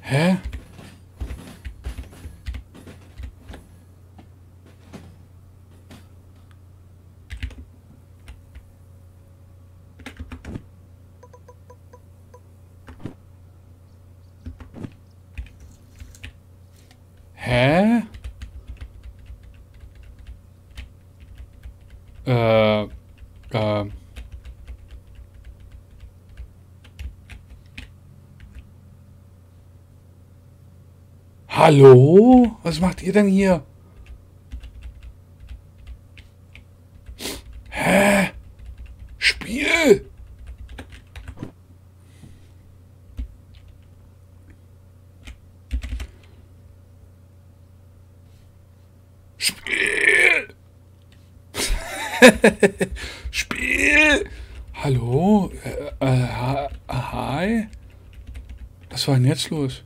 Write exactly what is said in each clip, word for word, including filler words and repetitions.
Hä? Hä? Äh, äh. Hallo? Was macht ihr denn hier? Hä? Spiel? Spiel? Spiel? Hallo? Äh, äh, hi? Was war denn jetzt los?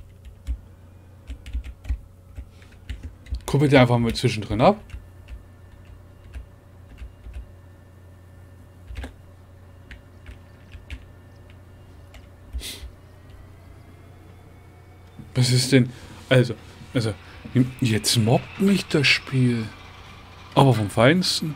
Kuppelt ihr einfach mal zwischendrin ab? Was ist denn? Also, also, jetzt mobbt mich das Spiel. Aber vom Feinsten.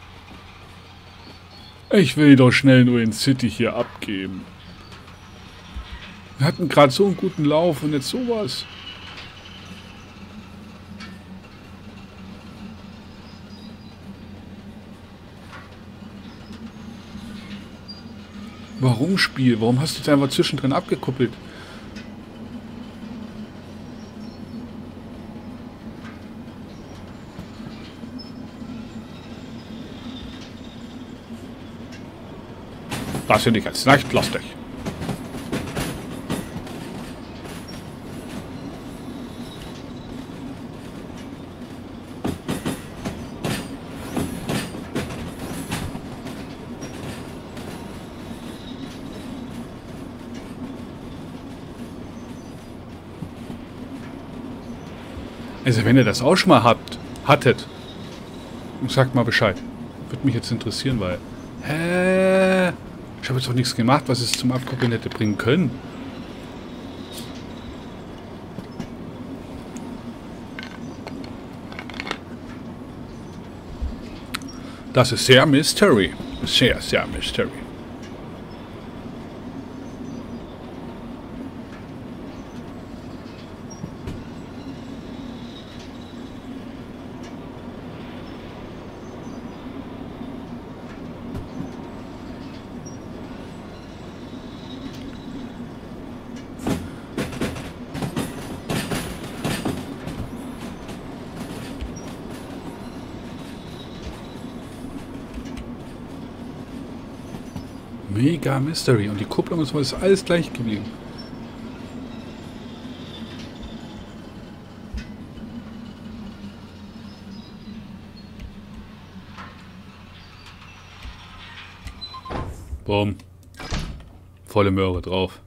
Ich will doch schnell nur in City hier abgeben. Wir hatten gerade so einen guten Lauf und jetzt sowas. Warum Spiel? Warum hast du dich einfach zwischendrin abgekuppelt? Das finde ich jetzt nicht lustig. Also wenn ihr das auch schon mal habt, hattet, sagt mal Bescheid. Würde mich jetzt interessieren, weil... Hä? Ich habe jetzt doch nichts gemacht, was es zum Abkoppeln hätte bringen können. Das ist sehr Mystery. Sehr, sehr Mystery. Mega Mystery. Und die Kupplung ist alles, alles gleich geblieben. Boom. Volle Möhre drauf.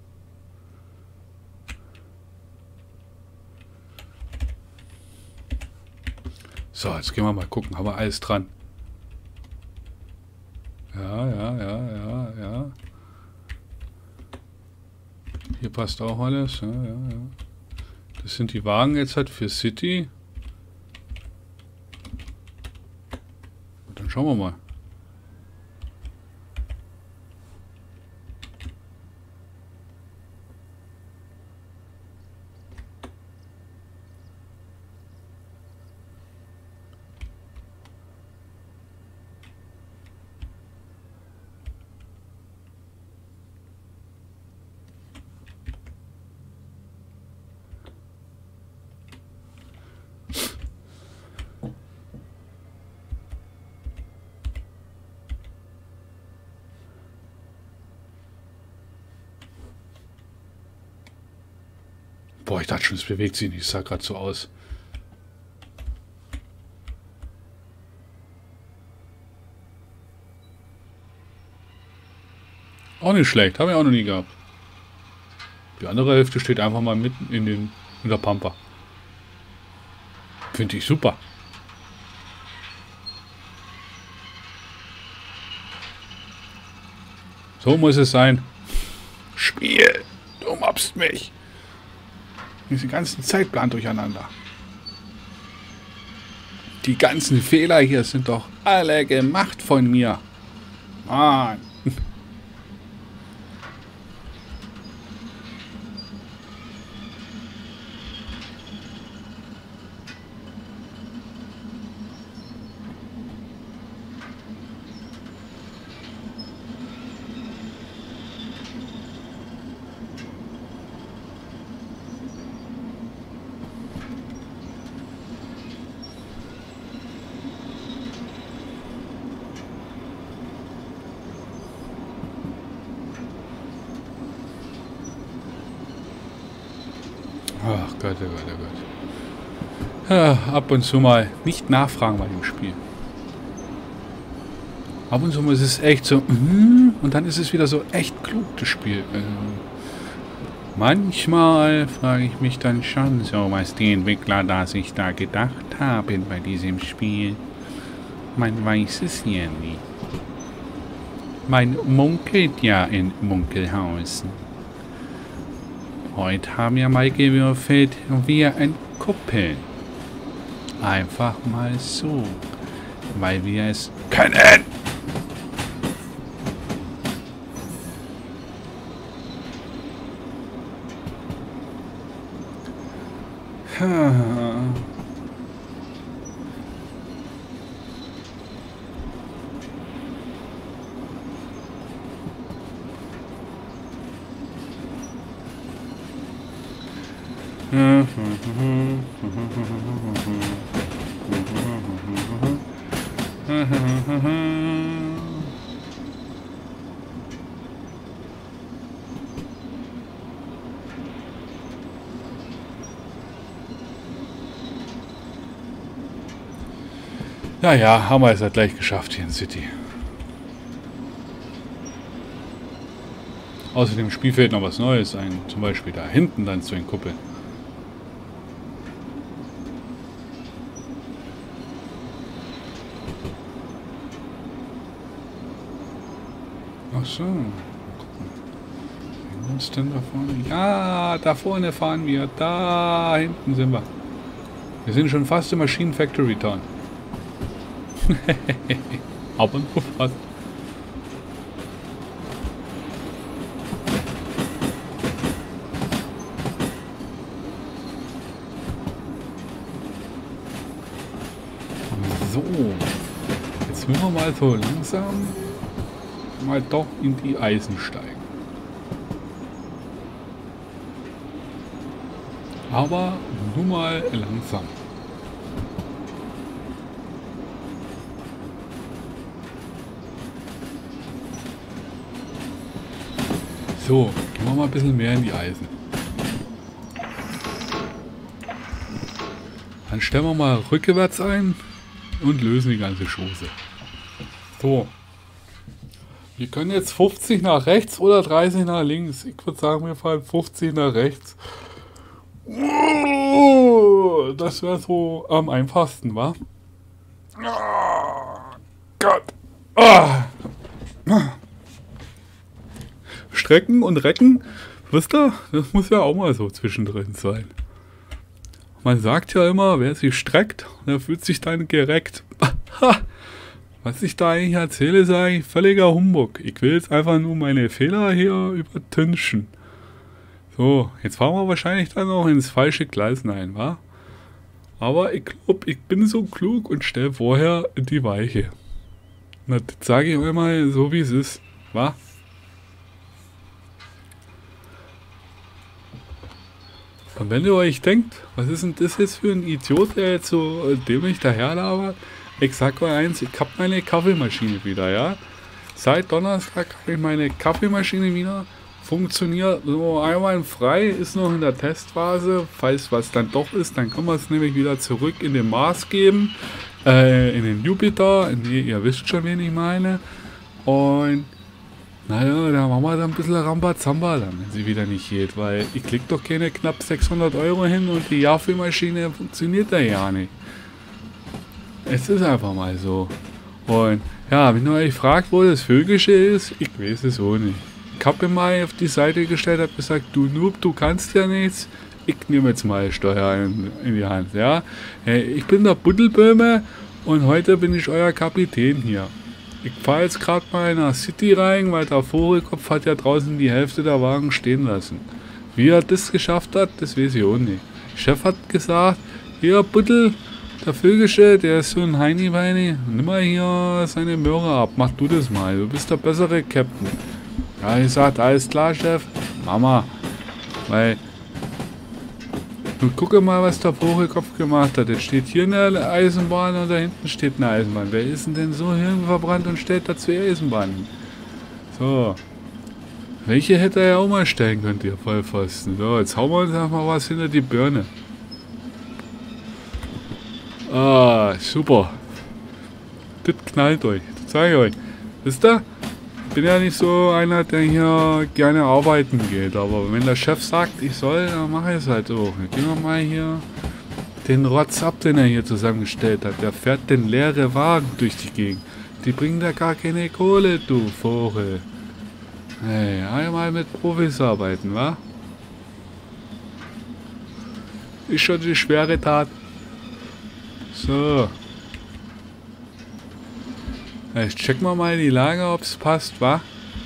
So, jetzt gehen wir mal gucken. Haben wir alles dran? Ja, ja, ja, ja, ja. Hier passt auch alles. Ja, ja, ja. Das sind die Wagen jetzt halt für City. Und dann schauen wir mal. Boah, ich dachte schon, es bewegt sich nicht. Es sah gerade so aus. Auch nicht schlecht. Habe ich auch noch nie gehabt. Die andere Hälfte steht einfach mal mitten in, den, in der Pampa. Finde ich super. So muss es sein. Spiel, du mobst mich. Diese ganzen Zeitplan durcheinander. Die ganzen Fehler hier sind doch alle gemacht von mir. Mann. Ach Gott, oh Gott, oh Gott. Ja, ab und zu mal nicht nachfragen bei dem Spiel. Ab und zu mal ist es echt so, mm, und dann ist es wieder so echt klug, das Spiel. Also, manchmal frage ich mich dann schon so, was die Entwickler da sich da gedacht haben bei diesem Spiel. Man weiß es ja nie. Man munkelt ja in Munkelhausen. Heute haben wir mal gewürfelt, wir entkuppeln. Einfach mal so. Weil wir es können. Ja, ja, haben wir es halt gleich geschafft hier in City. Außerdem Spiel fällt noch was Neues ein. Zum Beispiel da hinten dann zu den Kuppeln. Ach so. Wo ist denn da vorne? Ja, da vorne fahren wir. Da hinten sind wir. Wir sind schon fast im Machine Factory Town. Aber nur fast. So. Jetzt müssen wir mal so langsam mal doch in die Eisen steigen. Aber nur mal langsam. So, gehen wir mal ein bisschen mehr in die Eisen. Dann stellen wir mal rückwärts ein und lösen die ganze Chose. So. Wir können jetzt fünfzig nach rechts oder dreißig nach links. Ich würde sagen, wir fahren fünfzig nach rechts. Das wäre so am einfachsten, wa? Oh Gott. Ah. Strecken und Recken, wisst ihr, das muss ja auch mal so zwischendrin sein. Man sagt ja immer, wer sich streckt, der fühlt sich dann gereckt. Was ich da eigentlich erzähle, ist eigentlich völliger Humbug. Ich will jetzt einfach nur meine Fehler hier übertünchen. So, jetzt fahren wir wahrscheinlich dann noch ins falsche Gleis rein, wa? Aber ich glaube, ich bin so klug und stelle vorher die Weiche. Na, das sage ich euch mal so, wie es ist, wa? Und wenn ihr euch denkt, was ist denn das jetzt für ein Idiot, der jetzt so dämlich daherlabert? Ich sag mal eins, ich hab meine Kaffeemaschine wieder, ja? Seit Donnerstag habe ich meine Kaffeemaschine wieder. Funktioniert so einwandfrei, ist noch in der Testphase. Falls was dann doch ist, dann können wir es nämlich wieder zurück in den Mars geben. Äh, in den Jupiter. Nee, ihr wisst schon, wen ich meine. Und naja, da machen wir dann ein bisschen Rambazamba dann, wenn sie wieder nicht geht, weil ich krieg doch keine knapp sechshundert Euro hin und die Kaffeemaschine funktioniert da ja nicht. Es ist einfach mal so. Und ja, wenn ihr euch fragt, wo das Vögelche ist, ich weiß es auch nicht. Ich habe mir mal auf die Seite gestellt, habe gesagt, du Noob, du kannst ja nichts. Ich nehme jetzt mal Steuer in, in die Hand, ja. Ich bin der Buddelböhme und heute bin ich euer Kapitän hier. Ich fahre jetzt gerade mal in der City rein, weil der Vogelkopf hat ja draußen die Hälfte der Wagen stehen lassen. Wie er das geschafft hat, das weiß ich auch nicht. Der Chef hat gesagt, hier Buddel, der Vögelsche, der ist so ein Heini-Weini, nimm mal hier seine Möhre ab, mach du das mal, du bist der bessere Captain. Ja, ich gesagt, alles klar, Chef, Mama, weil... Und gucke mal, was der Vogelkopf gemacht hat. Jetzt steht hier eine Eisenbahn und da hinten steht eine Eisenbahn. Wer ist denn, denn so hirnverbrannt und stellt da zwei Eisenbahnen? So. Welche hätte er ja auch mal stellen können, ihr Vollpfosten. So, jetzt hauen wir uns mal was hinter die Birne. Ah, super. Das knallt euch. Das zeige ich euch. Wisst ihr? Ich bin ja nicht so einer, der hier gerne arbeiten geht, aber wenn der Chef sagt, ich soll, dann mache ich es halt auch. Gehen wir mal hier den Rotz ab, den er hier zusammengestellt hat. Der fährt den leeren Wagen durch die Gegend. Die bringen da gar keine Kohle, du Vogel. Hey, einmal mit Profis arbeiten, wa? Ist schon die schwere Tat. So. Jetzt checken wir mal die Lage, ob es passt, wa?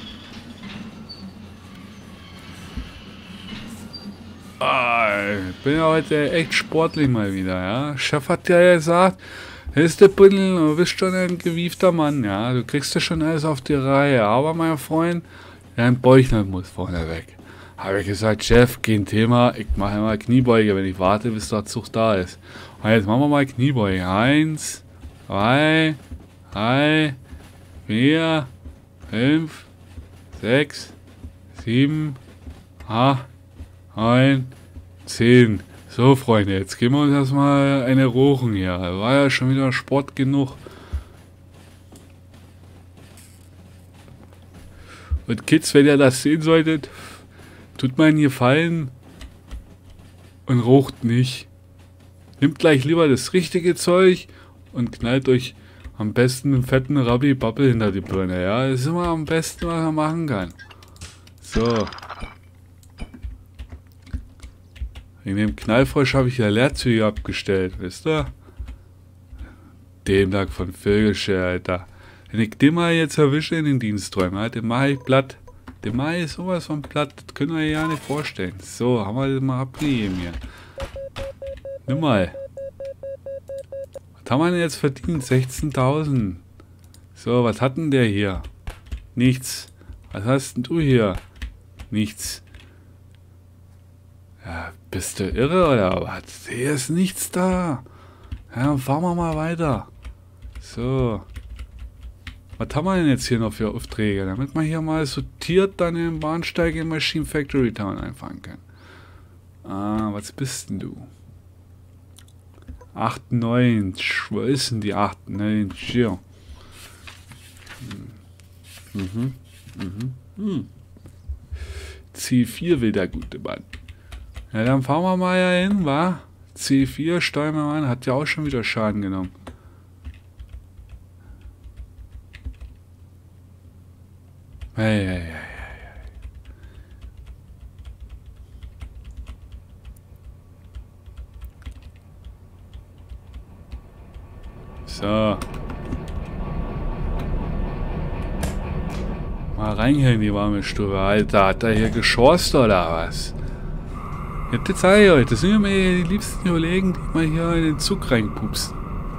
Ah, ich bin ja heute echt sportlich mal wieder, ja. Chef hat ja gesagt, ist der Buddel, du bist schon ein gewiefter Mann, ja. Du kriegst ja schon alles auf die Reihe. Aber mein Freund, dein Bäuchlein muss vorne weg. Habe ich gesagt, Chef, kein Thema, ich mache immer Kniebeuge, wenn ich warte, bis der Zug da ist. Und jetzt machen wir mal Kniebeuge. Eins, zwei, drei, vier, fünf, sechs, sieben, acht, neun, zehn. So, Freunde, jetzt geben wir uns erstmal eine Rochen hier. War ja schon wieder Sport genug. Und Kids, wenn ihr das sehen solltet, tut mir einen Gefallen und raucht nicht. Nehmt gleich lieber das richtige Zeug und knallt euch am besten einen fetten Rabbi-Babbel hinter die Birne. Ja, das ist immer am besten, was man machen kann. So. Wegen dem Knallfrosch habe ich ja Leerzüge abgestellt, wisst ihr? Dem Tag von Vögelsche, Alter. Wenn ich den mal jetzt erwische in den Diensträumen, ja, den mache ich platt. Den mache ich sowas von platt, das können wir ja nicht vorstellen. So, haben wir das mal abgegeben hier. Nimm mal. Was haben wir denn jetzt verdient? sechzehntausend. So, was hat denn der hier? Nichts. Was hast denn du hier? Nichts. Ja, bist du irre oder was? Hier ist nichts da. Ja, dann fahren wir mal weiter. So. Was haben wir denn jetzt hier noch für Aufträge? Damit man hier mal sortiert dann den Bahnsteig in Machine Factory Town einfahren kann. Ah, was bist denn du? achtundneunzig. Wo ist denn die achtundneunzig? Hier. Mhm. Mhm. Mhm. C vier will der gute Mann. Ja, dann fahren wir mal ja hin, wa? C vier, steuern wir mal an. Hat ja auch schon wieder Schaden genommen. Hey, hey, hey, hey. So. Mal rein hier in die warme Stube. Alter, hat er hier geschorst oder was? Ja, das zeige ich euch. Das sind ja mir die liebsten Kollegen, die mal hier in den Zug reinpupsen.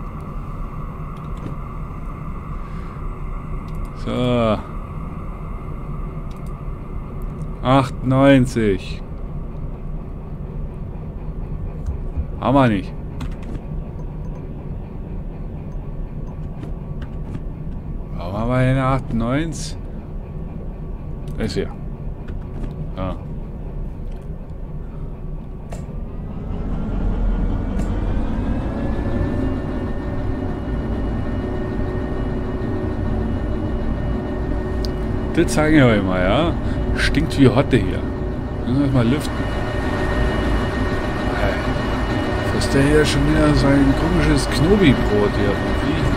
So. achtundneunzig. Haben wir nicht. Warum haben wir hier eine achtundneunzig? Das ist hier. Ja. Das zeige ich euch mal, ja. Stinkt wie Hotte hier. Müssen wir mal lüften. Hey. Was ist der hier schon wieder so ein komisches Knobi-Brot hier vom Vieh?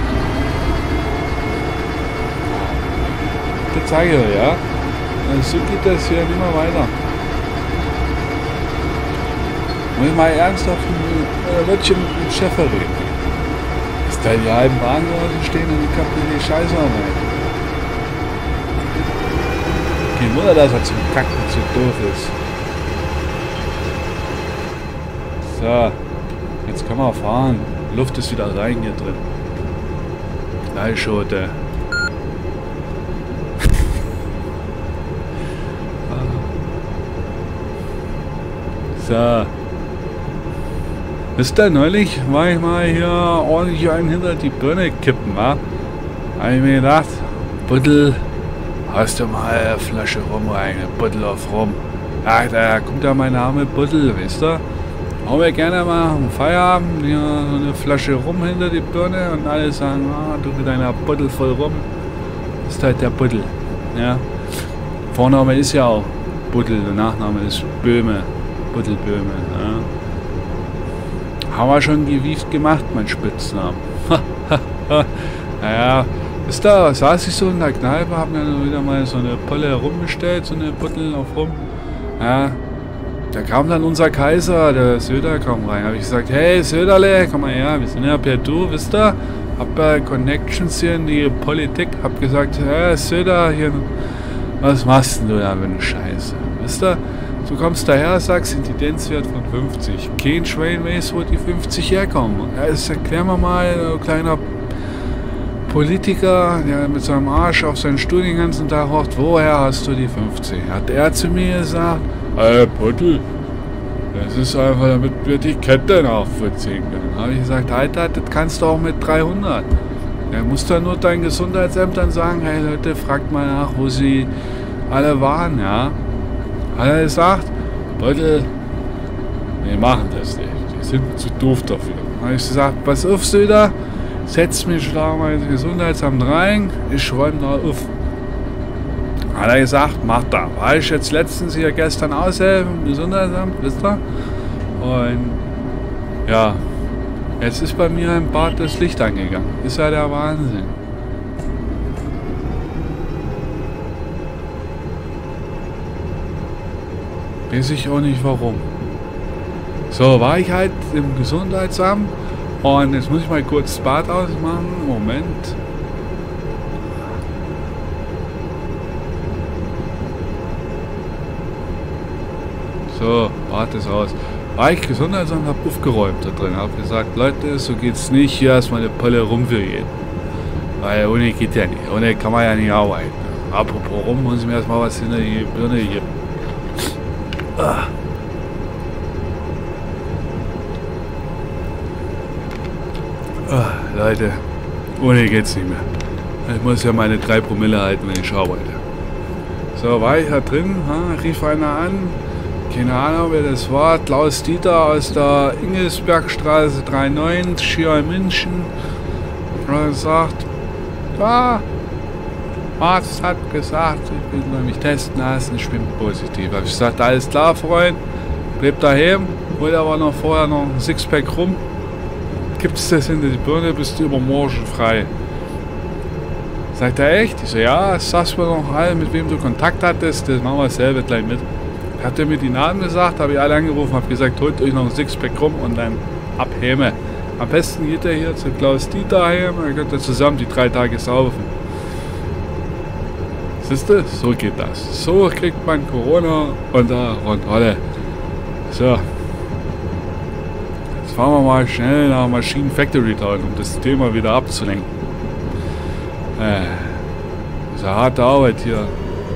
Das zeige ich euch, ja. So geht das hier immer weiter. Muss ich mal ernsthaft ein äh, Wörtchen mit dem Chef reden. Ist da die halben Wagenleute stehen und die kappen die Scheiße rein. Kein Wunder, dass er zum Kacken zu doof ist. So, jetzt können wir fahren. Die Luft ist wieder rein hier drin. Knallschote. So. Wisst ihr, neulich war ich mal hier ordentlich einen hinter die Birne kippen, wa? Hab ich mir gedacht, Buddel, hast du mal eine Flasche Rum rein, eine Buddel auf Rum. Ach, da kommt ja mein Name Buddel, wisst ihr? Hauen wir gerne mal am Feierabend hier so eine Flasche Rum hinter die Birne und alle sagen, ah, du mit deiner Buddel voll Rum. Das ist halt der Buddel, ja. Vorname ist ja auch Buddel, der Nachname ist Böhme, Buddelböhme, ja. Haben wir schon gewieft gemacht, mein Spitznamen. Naja, ist da, saß ich so in der Kneipe, hab mir dann wieder mal so eine Polle rumbestellt, so eine Buddel auf Rum. Ja, da kam dann unser Kaiser, der Söder, kam rein. Hab ich gesagt, hey Söderle, komm mal her, wir sind ja per Du, wisst ihr? Hab äh, Connections hier in die Politik, hab gesagt, hey Söder, hier, was machst denn du da für eine Scheiße, wisst ihr? Du kommst daher, sagst Inzidenzwert von fünfzig. Kein Schwein weiß, wo die fünfzig herkommen. Ja, jetzt erklären wir mal, ein kleiner Politiker, der mit seinem Arsch auf seinen Stuhl den ganzen Tag hockt, woher hast du die fünfzig? Hat er zu mir gesagt, ey Puttel, das ist einfach, damit wir die Kette nachvollziehen können. Habe ich gesagt, Alter, das kannst du auch mit dreihundert. Er muss dann nur dein Gesundheitsamt dann sagen, hey Leute, fragt mal nach, wo sie alle waren, ja. Hat er gesagt, Leute, wir machen das nicht. Die sind zu doof dafür. Dann habe ich gesagt, pass auf, Söder, setz mich da mal ins Gesundheitsamt rein, ich räume da auf. Hat er gesagt, mach da. War ich jetzt letztens hier gestern aushelfen im Gesundheitsamt, wisst ihr? Und ja, jetzt ist bei mir im Bad das Licht angegangen. Ist ja der Wahnsinn. Weiß ich auch nicht warum. So, war ich halt im Gesundheitsamt und jetzt muss ich mal kurz das Bad ausmachen. Moment. So, Bad ist aus. War ich Gesundheitsamt, hab aufgeräumt da drin. Hab gesagt, Leute, so geht's nicht. Hier erstmal eine Polle Rum für jeden. Weil ohne geht ja nicht. Ohne kann man ja nicht arbeiten. Apropos Rum, muss ich mir erstmal was hinter die Birne hier. Ah. Ah, Leute, ohne geht's nicht mehr. Ich muss ja meine drei Promille halten, wenn ich arbeite. So, war ich da drin, ha, rief einer an, keine Ahnung wer das war, Klaus Dieter aus der Ingelsbergstraße dreiundneunzig hier in München. Und er sagt, ja, Arzt hat gesagt, ich will mich testen lassen, ich bin positiv. Habe ich gesagt, alles klar, Freund, bleib daheim, hol aber noch vorher noch ein Sixpack rum. Gibt's das hinter die Birne, bist du übermorgen frei. Sagt er echt? Ich so, ja, sagst mir noch alle, mit wem du Kontakt hattest, das machen wir selber gleich mit. Hat er mir die Namen gesagt, habe ich alle angerufen, habe gesagt, holt euch noch ein Sixpack rum und dann abhäme. Am besten geht er hier zu Klaus Dieter heim, dann könnt ihr zusammen die drei Tage saufen. Siehst du? So geht das. So kriegt man Corona unter Kontrolle. So. Jetzt fahren wir mal schnell nach Machine Factory Town, um das Thema wieder abzulenken. Äh, das ist eine harte Arbeit hier.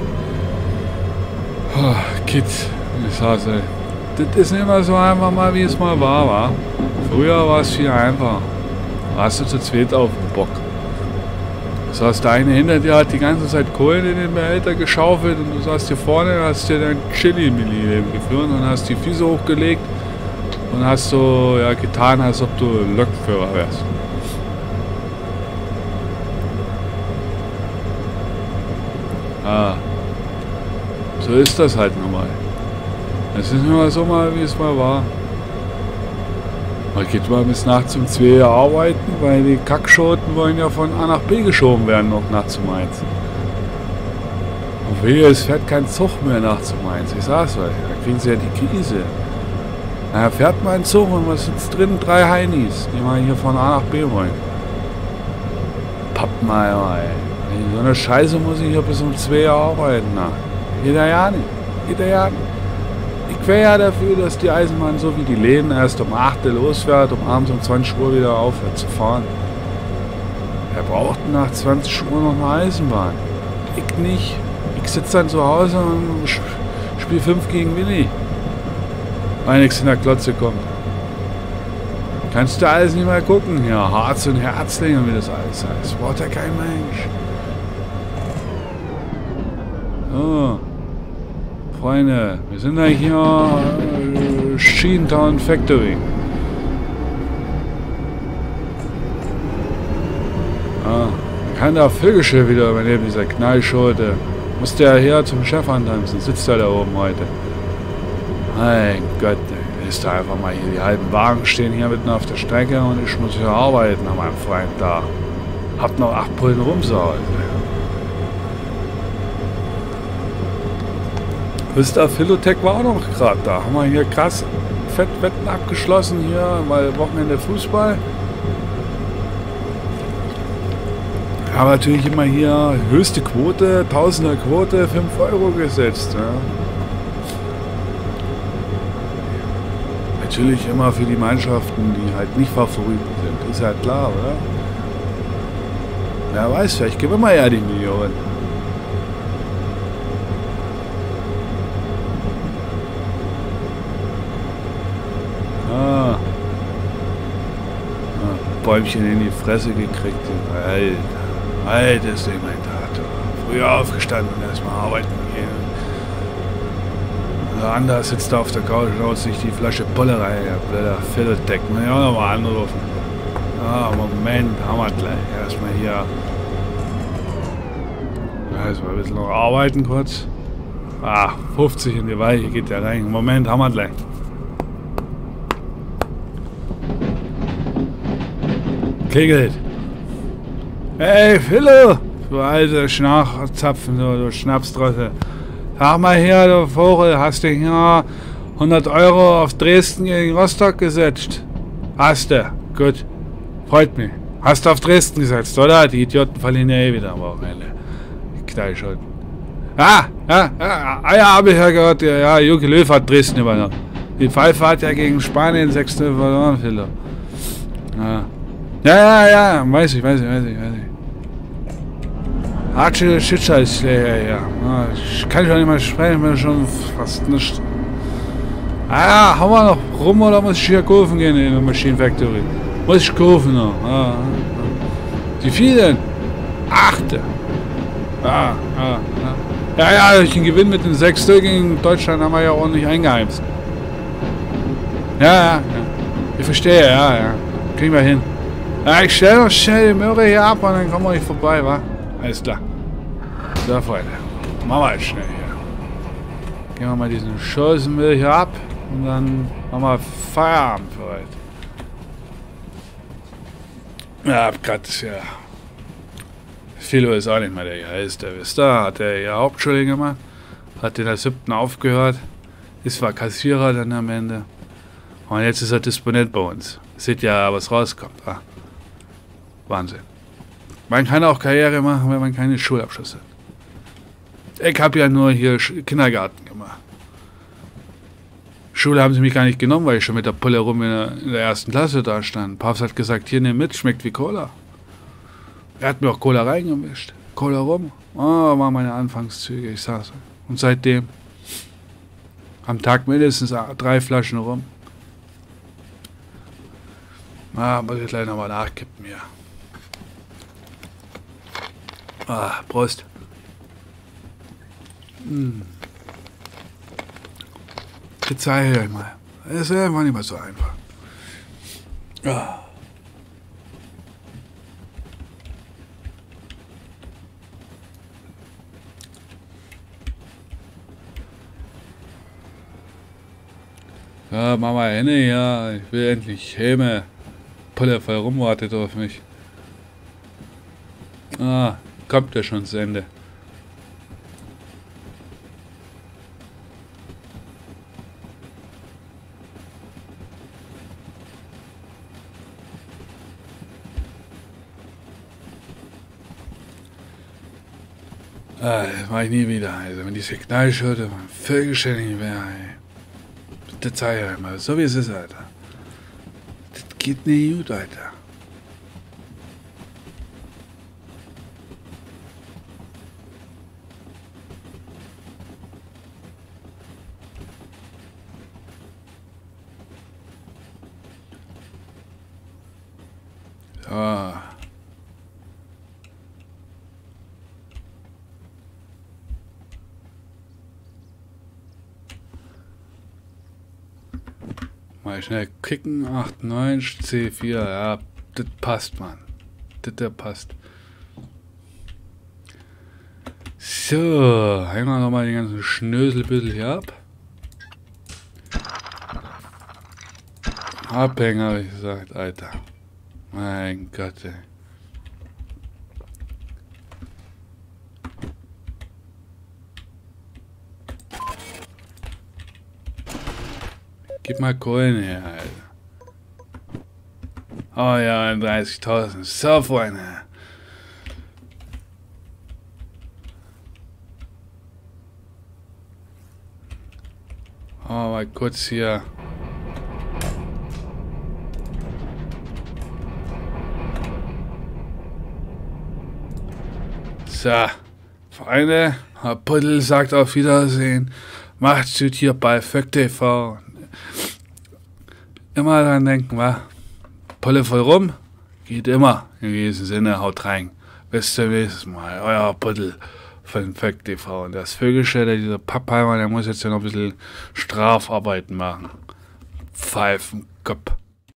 Oh, Kids, ich hasse. Das ist nicht mehr so einfach mal, wie es mal war, war. Früher war es viel einfacher. Da hast du zu zweit auf dem Bock. Das heißt, der eine hinter dir hat die ganze Zeit Kohlen in den Behälter geschaufelt und du saßt hier vorne und hast dir dein Chili-Milli-Leben geführt und hast die Füße hochgelegt und hast so ja, getan, als ob du Lokführer wärst. Ah, so ist das halt nun mal. Es ist immer so mal, wie es mal war. Man geht mal bis nachts um zwei Uhr arbeiten, weil die Kackschoten wollen ja von A nach B geschoben werden, noch nachts um eins. Und wehe, es fährt kein Zug mehr nachts um eins. Ich sag's euch, da kriegen sie ja die Krise. Da fährt mal ein Zug und was sitzt drin? Drei Heinis, die mal hier von A nach B wollen. Pappmeier, ey. So eine Scheiße muss ich hier bis um zwei Uhr arbeiten. Na. Geht ja ja nicht. Geht ja ja nicht. Ich wäre ja dafür, dass die Eisenbahn so wie die Läden erst um acht Uhr losfährt, um abends um zwanzig Uhr wieder aufhört zu fahren. Wer braucht nach zwanzig Uhr noch eine Eisenbahn? Ich nicht. Ich sitze dann zu Hause und spiele fünf gegen Willi. Weil nichts in der Klotze kommt. Kannst du alles nicht mehr gucken hier. Harz und Herzlinge, wie das alles heißt. Braucht ja kein Mensch. So. Freunde, wir sind ja hier äh, Schientown Factory. Ah, man kann da Vögelchen wieder übernehmen, dieser Knallschote. Muss der hier zum Chef antanzen, sitzt er da oben heute. Mein Gott, ey, ist da einfach mal hier. Die halben Wagen stehen hier mitten auf der Strecke und ich muss hier arbeiten an meinem freien Tag. Hab noch acht Pullen rum zu Hause. Wisst ihr, Philotech war auch noch gerade da. Haben wir hier krass Fettwetten abgeschlossen hier, weil Wochenende Fußball. Aber natürlich immer hier höchste Quote, Tausender Quote, fünf Euro gesetzt. Ja. Natürlich immer für die Mannschaften, die halt nicht Favoriten sind. Ist ja klar, oder? Wer weiß, vielleicht gewinnen wir ja die Millionen. Ah. Ah, Bäumchen in die Fresse gekriegt. Alter. Altes Dementator. Früher aufgestanden und erstmal arbeiten gehen. Der andere sitzt da auf der Couch und haut sich die Flasche Pulle rein. Ja, blöder Philotech. Muss ich auch nochmal anrufen. Ah, Moment, haben wir gleich. Erstmal hier. Erstmal ein bisschen noch arbeiten kurz. Ah, fünfzig in die Weiche geht der rein. Moment, haben wir gleich. Klingelt. Hey, Philo! Du alte Schnachzapfen, du, du Schnapsdrossel. Sag mal hier, du Vogel, hast du hier hundert Euro auf Dresden gegen Rostock gesetzt? Hast du. Gut. Freut mich. Hast du auf Dresden gesetzt, oder? Die Idioten verlieren ja eh wieder am Wochenende. Die Knallschotten. Ah, ja, ja, ah, ja, habe ich ja gehört. Ja, ja, Jogi Löw hat Dresden übernommen. Die Pfeife hat ja gegen Spanien sechs null verloren, Philo. Ja. Ja, ja, ja, weiß ich, weiß ich, weiß ich, weiß ich. Arche Shitscheißschläger, ja. Ich kann schon nicht mehr sprechen, ich bin schon fast nicht. Ah ja, haben wir noch rum oder muss ich hier kaufen gehen in der Machine Factory? Muss ich kaufen noch. Ah, wie viel denn? Achte. Ah, ah, ah. Ja, ja, durch den Gewinn mit den sechs gegen Deutschland haben wir ja ordentlich eingeheimst. Ja, ja, ja. Ich verstehe, ja, ja. Kriegen wir hin. Ja, ich stelle noch schnell die Möhre hier ab und dann kommen wir nicht vorbei, wa? Alles klar. So, Freunde. Machen wir jetzt schnell hier. Gehen wir mal diesen Scheißenmüll hier ab und dann machen wir Feierabend für heute. Ja, hab grad, ja. Philo ist auch nicht mehr der hier ist. Der wisst ihr, hat der hier Hauptschule gemacht. Hat in der siebten aufgehört. Ist war Kassierer dann am Ende. Und jetzt ist er Disponent bei uns. Seht ja, was rauskommt. Ah. Wahnsinn. Man kann auch Karriere machen, wenn man keinen Schulabschluss hat. Ich habe ja nur hier Kindergarten gemacht. Schule haben sie mich gar nicht genommen, weil ich schon mit der Pulle rum in der, in der ersten Klasse da stand. Papst hat gesagt, hier nimm mit, schmeckt wie Cola. Er hat mir auch Cola reingemischt. Cola rum. Oh, war meine Anfangszüge, ich sag's. Und seitdem am Tag mindestens drei Flaschen rum. Ah, muss ich gleich nochmal nachkippen hier. Ah, Prost. Hm. Verzeih euch mal. Das ist einfach nicht mehr so einfach. Ah. Ja, Mama Henne, ja, ich will endlich Häme. Pulle voll rumwartet auf mich. Ah, kommt ja schon zu Ende. Ah, das mach ich nie wieder. Also wenn diese Knallschürte beim Vögelchen nicht wäre, ey. Bitte zeig euch mal, so wie es ist, Alter. Das geht nicht gut, Alter. So. Mal schnell kicken. acht, neun, C vier. Ja, das passt, Mann. Das der passt. So, hängen wir nochmal den ganzen Schnöselbüttel hier ab. Abhängen, habe ich gesagt, Alter. Mein Gott, ey. Gib mal Kohlen her, Alter. Oh ja, dreißigtausend. So, Freunde. Oh, mal kurz hier. So, Freunde, Herr Puddel sagt auf Wiedersehen. Macht's gut hier bei Föck T V. Immer dran denken, wa? Pulle voll rum, geht immer. In diesem Sinne, haut rein. Bis zum nächsten Mal. Euer Puddel von Föck T V. Und das Vögelchen, der dieser Pappheimer, der muss jetzt ja noch ein bisschen Strafarbeiten machen. Pfeifenkopf.